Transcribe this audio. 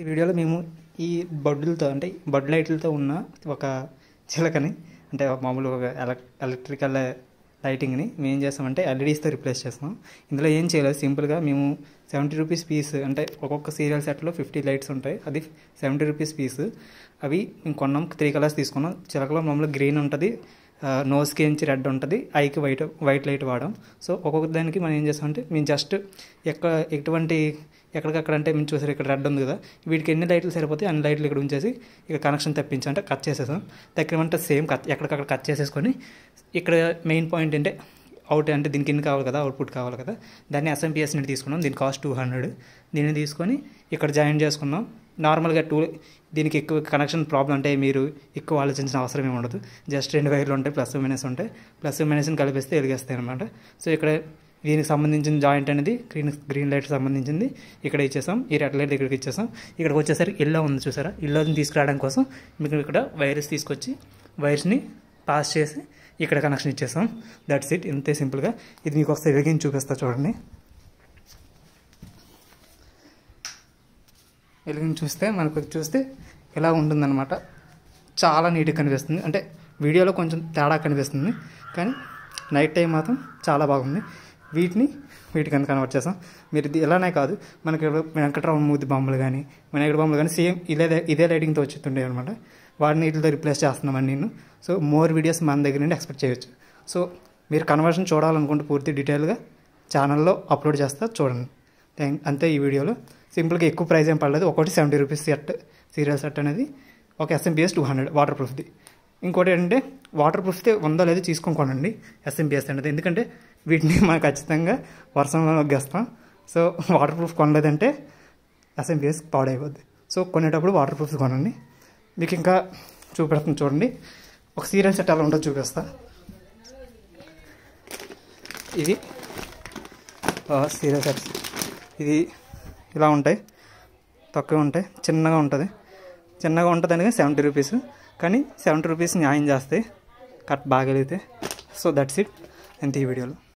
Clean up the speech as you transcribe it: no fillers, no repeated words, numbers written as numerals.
ఈ వీడియోలో మేము ఈ బొడ్డులతో అంటే బొడ్ లైట్లతో ఉన్న ఒక చిలకని అంటే మామూలు ఒక ఎలక్ట్రికల్ లైటింగ్ని మేము ఏం చేస్తామంటే ఎల్ఈడీస్తో రిప్లేస్ చేస్తాం. ఇందులో ఏం చేయలేదు, సింపుల్గా మేము 70 రూపీస్ పీస్ అంటే ఒక్కొక్క సీరియల్ సెట్లో 50 లైట్స్ ఉంటాయి, అది 70 రూపీస్ పీస్. అవి మేము కొన్నాం, 3 కలర్స్ తీసుకున్నాం. చిలకలో మామూలు గ్రీన్ ఉంటుంది, నోస్కి నుంచి రెడ్ ఉంటుంది, ఐకి వైట్ లైట్ వాడాం. సో ఒక్కొక్క దానికి మనం ఏం చేస్తామంటే మేము జస్ట్ ఎక్కడికక్కడ అంటే మేము చూసారు ఇక్కడ రెడ్ ఉంది కదా, వీటికి ఎన్ని లైట్లు సరిపోతాయి అన్ని లైట్లు ఇక్కడ ఉంచేసి ఇక్కడ కనెక్షన్ తప్పించి అంటే కట్ చేసేసాం. తగ్గమంటే సేమ్ ఎక్కడికక్కడ కట్ చేసేసుకొని ఇక్కడ మెయిన్ పాయింట్ అంటే అంటే దీనికి ఎన్ని కావాలి కదా, అవుట్పుట్ కావాలి కదా, దాన్ని ఎస్ఎంపిఎస్ నుండి తీసుకున్నాం. దీని కాస్ట్ 200. దీన్ని తీసుకొని ఇక్కడ జాయిన్ చేసుకున్నాం. నార్మల్గా దీనికి ఎక్కువ కనెక్షన్ ప్రాబ్లం అంటే మీరు ఎక్కువ ఆలోచించిన అవసరం ఏమి ఉండదు. జస్ట్ 2 వైర్లు ఉంటాయి, ప్లస్ మైనస్ ఉంటాయి, ప్లస్ మైనస్ని కలిపిస్తే వెలిగేస్తాయి అనమాట. సో ఇక్కడ దీనికి సంబంధించిన జాయింట్ అనేది గ్రీన్ లైట్ సంబంధించింది ఇక్కడ ఇచ్చేసాం, ఈ రెడ్ లైట్ ఇక్కడికి ఇచ్చేసాం. ఇక్కడికి వచ్చేసరికి ఇల్లు ఉంది చూసారా, ఇల్లుని తీసుకురావడం కోసం మీకు ఇక్కడ వైర్స్ తీసుకొచ్చి వైర్స్ని పాస్ చేసి ఇక్కడ కనెక్షన్ ఇచ్చేసాం. దట్స్ ఇట్, ఇంతే సింపుల్గా. ఇది మీకు ఒకసారి వెలిగించి చూపిస్తా చూడండి. వెలిగించి చూస్తే మనకు చూస్తే ఇలా ఉంటుందన్నమాట. చాలా నీట్గా కనిపిస్తుంది, అంటే వీడియోలో కొంచెం తేడా కనిపిస్తుంది కానీ నైట్ టైం మాత్రం చాలా బాగుంది. వీటికన్నా కన్వర్ట్ చేస్తాం. మీరు ఇది ఎలానే కాదు, మనకి వెంకటరామ మూర్తి బొమ్మలు కానీ వినాయకుడి బొమ్మలు కానీ సేమ్ ఇదే లైటింగ్తో వచ్చేస్తుండే అనమాట. వాటిని వీటితో రిప్లేస్ చేస్తున్నామని నేను. సో మోర్ వీడియోస్ మన దగ్గర నుండి ఎక్స్పెక్ట్ చేయొచ్చు. సో మీరు కన్వర్షన్ చూడాలనుకుంటే పూర్తి డీటెయిల్గా ఛానల్లో అప్లోడ్ చేస్తా చూడండి. అంతే ఈ వీడియోలో. సింపుల్గా ఎక్కువ ప్రైస్ ఏం పడలేదు. ఒకటి 70 రూపీస్ సీరియల్ సెట్ అనేది, ఒక ఎస్ఎంపిఎస్ 200 వాటర్ ప్రూఫ్ది. ఇంకోటి ఏంటంటే వాటర్ ప్రూఫ్తే ఉందో లేదో తీసుకొని ఎస్ఎంపిఎస్ అనేది, ఎందుకంటే వీటిని మనం ఖచ్చితంగా వర్షంలో నొగ్గేస్తాం. సో వాటర్ ప్రూఫ్ కొనలేదంటే ఎస్ఎంపిఎస్ పాడైపోద్ది. సో కొనేటప్పుడు వాటర్ ప్రూఫ్ కొనండి. మీకు ఇంకా చూపెడుతుంది చూడండి, ఒక సీరియల్ సెట్ అలా ఉంటుందో చూపిస్తా. ఇది సీరియల్ సెట్స్, ఇది ఇలా ఉంటాయి, తక్కువ ఉంటాయి, చిన్నగా ఉంటుంది అని 70 రూపీస్. కానీ 70 రూపీస్ న్యాయం చేస్తాయి కట్ బాగా వెళితే. సో దట్స్ ఇట్, అంతే ఈ వీడియోలో.